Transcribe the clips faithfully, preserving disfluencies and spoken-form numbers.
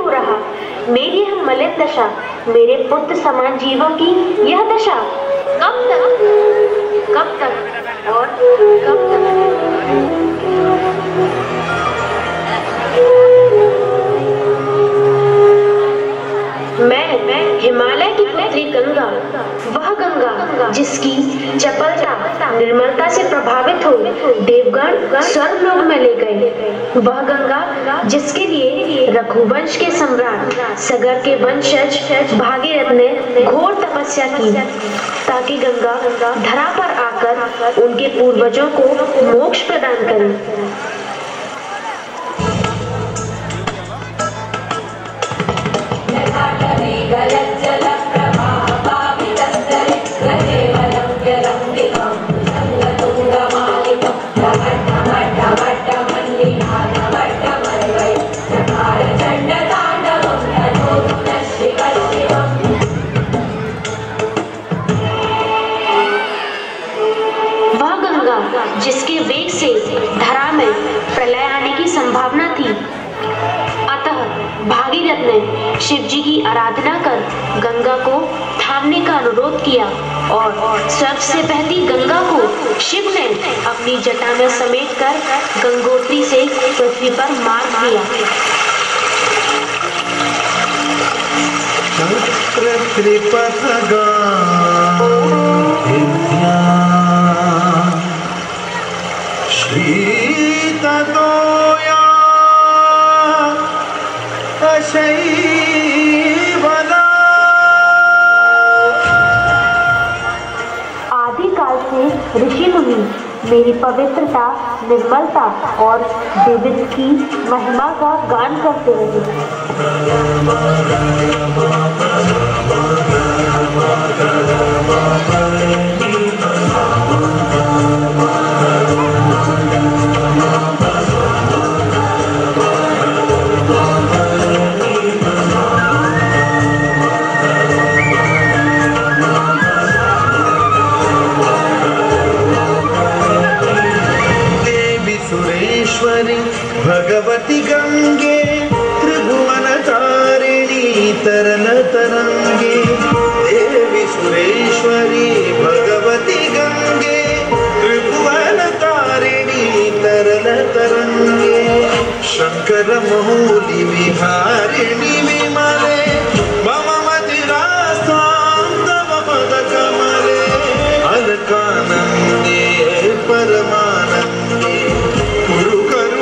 हो रहा। मेरी यह मलिन दशा, मेरे पुत्र समान जीवों की यह दशा कब तक, कब तक और कब तक? मैं मैं हिमालय की पुत्री गंगा, वह गंगा जिसकी चपलता निर्मलता से प्रभावित हो देवगण स्वर्गलोक में ले गए, वह गंगा जिसके लिए रघुवंश के सम्राट सगर के वंशज भागीरथ ने घोर तपस्या की, ताकि गंगा धरा पर आकर उनके पूर्वजों को मोक्ष प्रदान करे। जिसके वेग से धरा में प्रलय आने की संभावना थी। अतः भागीरथ ने शिव जी की आराधना कर गंगा को थामने का अनुरोध किया और स्वर्ग से बहती गंगा को शिव ने अपनी जटा में समेट कर गंगोत्री से पृथ्वी पर मार दिया। आदिकाल से ऋषि मुनि मेरी पवित्रता, निर्मलता और देवत्व की महिमा का गान करते रहे। भगवती गंगे त्रिभुवन तारिणी तरल तरंगे, देवी सुरेश्वरी भगवती गंगे त्रिभुवन तारिणी तरल तरंगे, शंकर मौली विहारिणी विमले मम मदिरास्तां तव पद कमले, अलकानंदे परमानंदे कुरु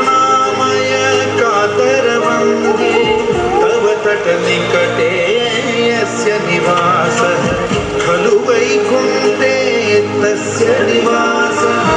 तव तट निकटे यस्य निवासः, खलु वैकुंठे तस्य निवासः।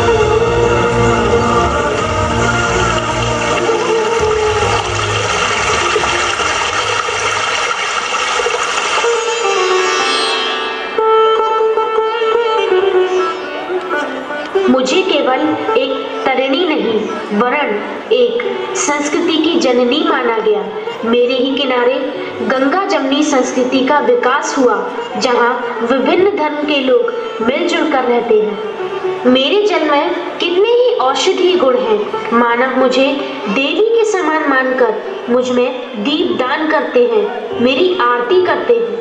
मुझे केवल एक तरिणी नहीं वरन एक संस्कृति की जननी माना गया। मेरे ही किनारे गंगा जमनी संस्कृति का विकास हुआ, जहाँ विभिन्न धर्म के लोग मिलजुल कर रहते हैं। मेरे जल में कितने ही औषधीय गुण हैं। मानव मुझे देवी के समान मानकर मुझ में दीप दान करते हैं, मेरी आरती करते हैं।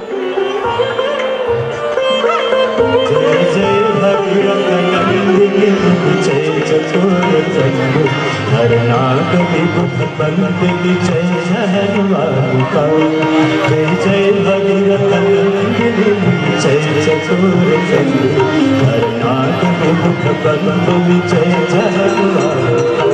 जय जय भगीरथ नंदिनी जय चतुर हर नाग विबुध बंदिनी जय जहनुका, जय जय भगीरथ नंदिनी जय चतुर हर नाग विबुध बंदिनी जय जहनुका।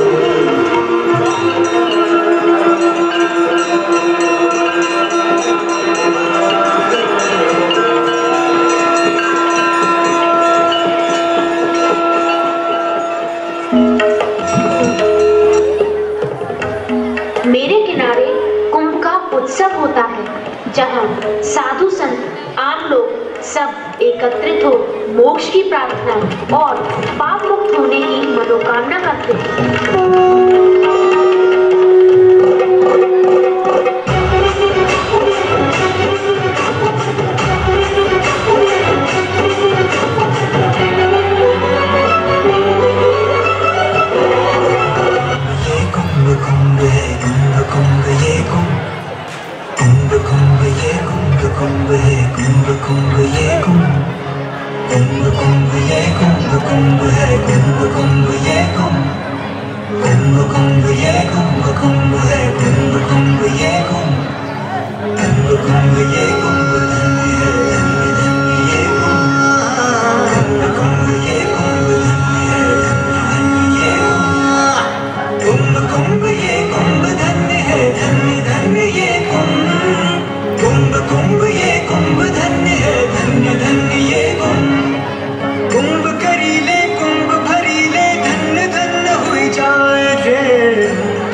उत्सव होता है, जहाँ साधु संत आम लोग सब एकत्रित हो मोक्ष की प्रार्थना और पाप मुक्त होने की मनोकामना करते हैं। कुंभ ये कुंभ कुंभ है कुंभ कुंभ ये कुंभ कुंभ कुंभ ये कुंभ कुंभ है कुंभ कुंभ ये कुंभ कुंभ कुंभ ये कुंभ धन्य है धन्य धन्य ये कुंभ कुंभ ये कुंभ धन्य है धन्य धन्य ये कुंभ कुंभ ये कुंभ धन्य है धन्य धन्य ये कुंभ कुंभ कुंभ ये कुंभ धन्य है धन्य धन्य ये कुंभ कुंभ करीले कुंभ भरीले धन्य धन्य हुई जाए रे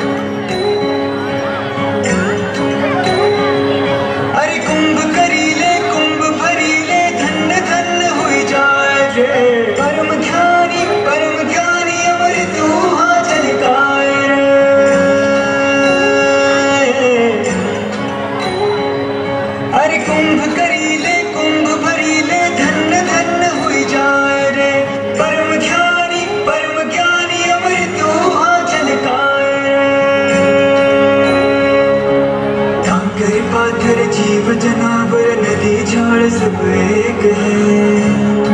अरे कुंभ करीले कुंभ भरीले धन्य धन्य हुई जाए रे परम ध्यानी परम ज्ञानी अमृत ऊहा झलकाए रे अरे कुंभ करीले कुंभ भरीले धन्य धन्य हुई जाए रे परम ध्यानी परम ज्ञानी अमृत ऊहा झलकाए कांकर पाथर जीव जनावर नदी झाड़ सब एक है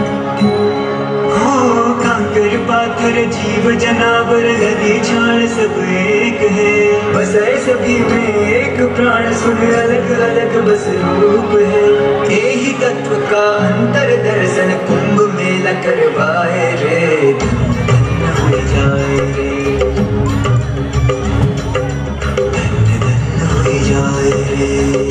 हो कांकर पाथर जीव जनावर नदी झाड़ सब एक है बस सभी में एक प्राण सुन अलग अलग बस रूप है यही तत्व का अंतर दर्शन कुंभ मेला करवाए रे धन्य हो जाए रे धन्य धन्य हो जाए रे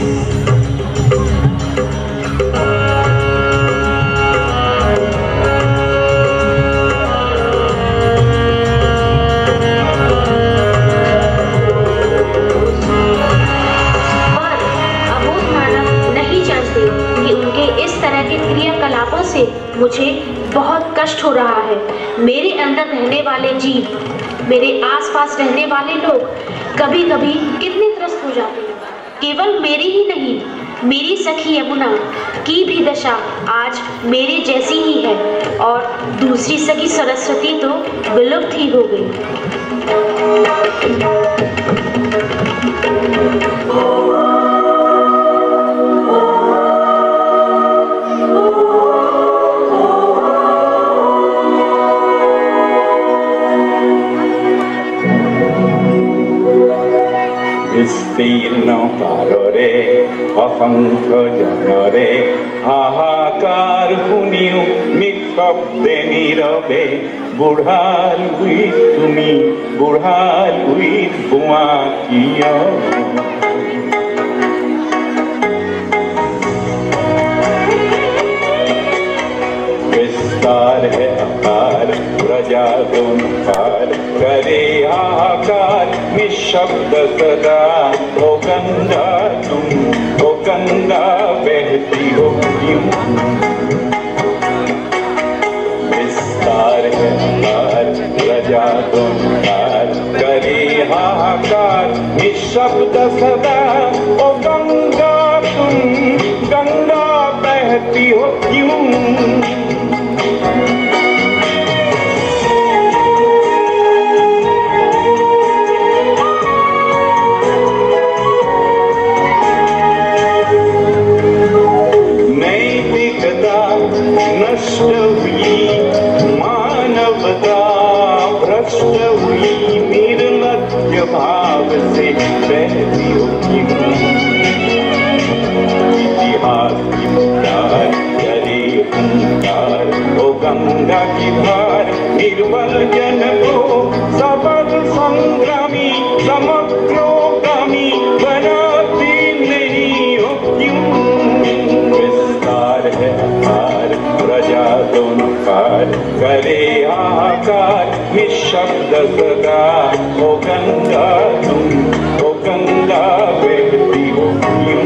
क्रियाकलापों से मुझे बहुत कष्ट हो रहा है। मेरे अंदर रहने वाले जीव, मेरे आसपास रहने वाले लोग कभी कभी कितने त्रस्त हो जाते हैं। केवल मेरी ही नहीं, मेरी सखी यमुना की भी दशा आज मेरे जैसी ही है और दूसरी सखी सरस्वती तो विलुप्त ही हो गई। বিস্তীর্ণ পাররে অসংখ্য জনরে হাহাকার শুনিও নিঃশব্দে নীরবে বুঢ়ার উইত তুমি বুঢ়ার উইত বোৱা কিয় विस्तार है आकार प्रजा दोनों पार करे हाहाकार निशब्द सदा ओ गंगा तुम ओ गंगा बहती हो क्यों विस्तार है आकार प्रजा दोनों पार करे हाहाकार निशब्द सदा ओ गंगा तुम गंगा बहती हो क्यों नष्ट हुई मानवता भ्रष्ट हुई निर्लज्ज भाव से बहती होगी इतिहास की पुकार करे हुंकार ओ गंगा की धार निर्बल जन को सबल संग्रामी समग्रोगामी बनाती नहीं हो क्यों विस्तार है आकार प्रजा दोनों पार करे हाहाकार निशब्द सदा ओ गंगा तुम ओ गंगा बहती हो क्यों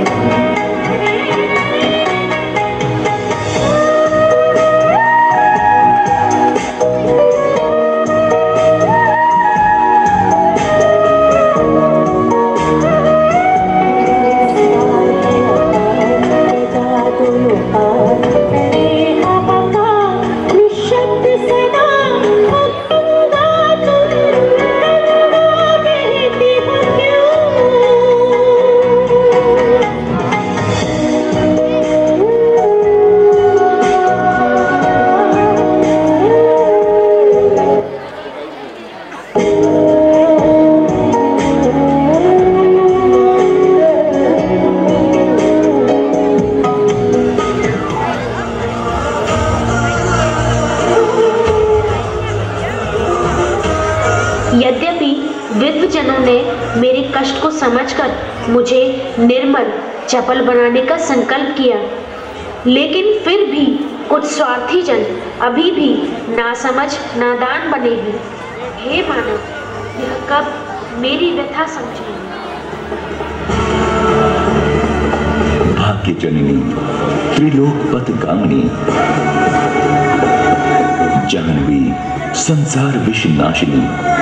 Oh समझकर मुझे निर्मल चपल बनाने का संकल्प किया, लेकिन फिर भी कुछ स्वार्थी जन अभी भी नासमझ नादान बने हैं। हे मानव, यह कब मेरी व्यथा समझेंगे? भाग्य जननी, त्रिलोक पथगामिनी, जाह्नवी, संसार विषनाशिनी,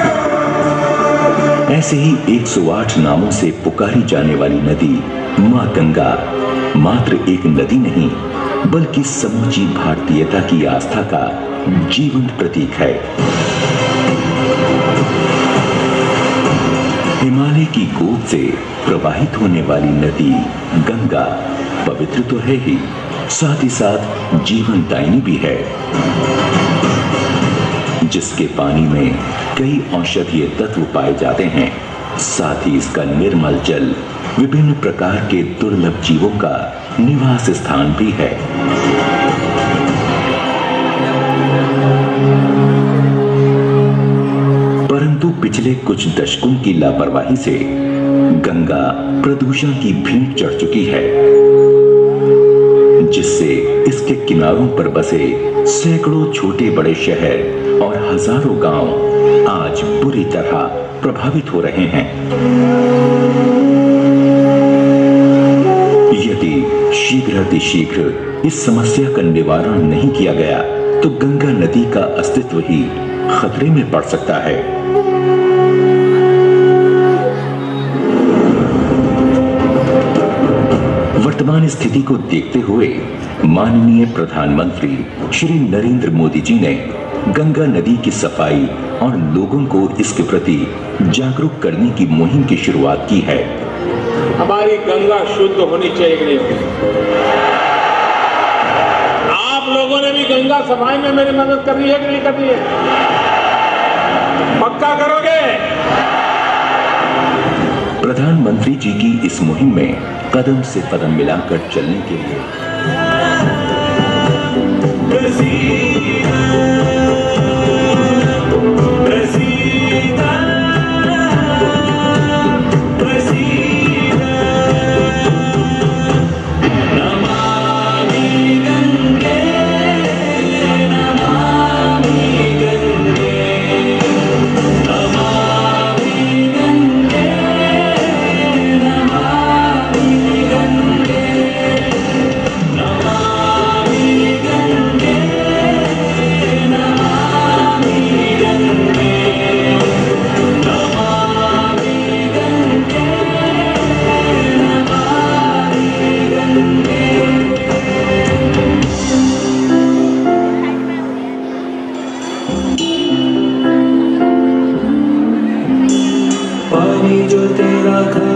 ऐसे ही एक सौ आठ नामों से पुकारी जाने वाली नदी मां गंगा मात्र एक नदी नहीं, बल्कि समूची भारतीयता की आस्था का जीवंत प्रतीक है। हिमालय की गोद से प्रवाहित होने वाली नदी गंगा पवित्र तो है ही, साथ ही साथ जीवनदायिनी भी है, जिसके पानी में कई औषधीय तत्व पाए जाते हैं। साथ ही इसका निर्मल जल विभिन्न प्रकार के दुर्लभ जीवों का निवास स्थान भी है। परंतु पिछले कुछ दशकों की लापरवाही से गंगा प्रदूषण की भेंट चढ़ चुकी है, जिससे इसके किनारों पर बसे सैकड़ों छोटे बड़े शहर और हजारों गांव आज बुरी तरह प्रभावित हो रहे हैं। यदि शीघ्र अतिशीघ्र इस समस्या का निवारण नहीं किया गया तो गंगा नदी का अस्तित्व ही खतरे में पड़ सकता है। वर्तमान स्थिति को देखते हुए माननीय प्रधानमंत्री श्री नरेंद्र मोदी जी ने गंगा नदी की सफाई और लोगों को इसके प्रति जागरूक करने की मुहिम की शुरुआत की है। हमारी गंगा शुद्ध होनी चाहिए कि नहीं होनी? आप लोगों ने भी गंगा सफाई में मेरी मदद करनी है कि नहीं करनी है? पक्का करोगे? प्रधानमंत्री जी की इस मुहिम में कदम से कदम मिलाकर चलने के लिए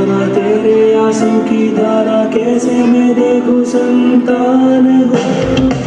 की धारा कैसे मैं देखूं संतान हो।